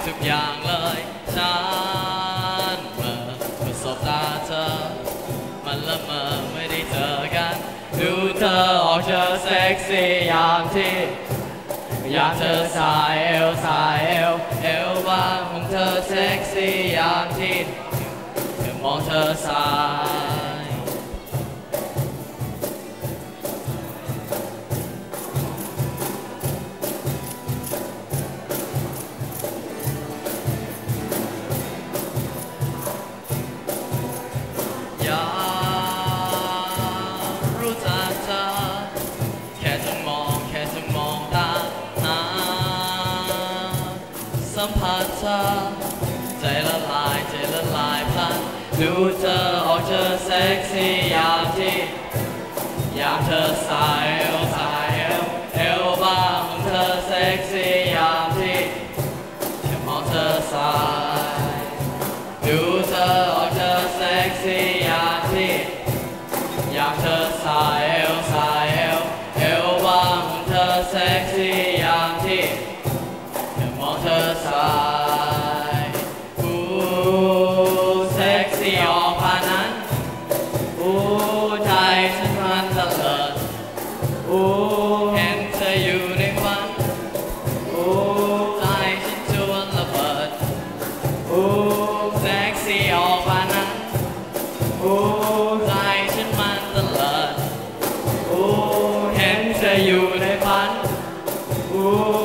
ทุกอย่างเลยฉันเมื่อสบตาเธอมันละเมอไม่ได้เจอกันดูเธอออกจะเซ็กซี่ยามเธอสายเอวบางของเธอเซ็กซี่ยามที่มองเธอสายอยากรู้จักเธอแค่จะมองตาสัมผัสเธอใจละลายพลันดูเธอออกเธอเซ็กซี่ยามเธอสายเอวบางของเธอเซ็กซี่ยามแค่มองเธอสายดูเธอออกเธอเซ็กซี่ยามเธอสายเอวบางของเธอเซ็กซี่ยามแค่มองเธอสายเซ็กซี่ออกผ่านนั้นใจฉันมันตะเลิดเห็นเธออยู่ในฝันใจฉันชวนระเบิดเซ็กซี่ออกผ่านนั้นใจฉันมันตะเลิดเห็นเธออยู่ในฝัน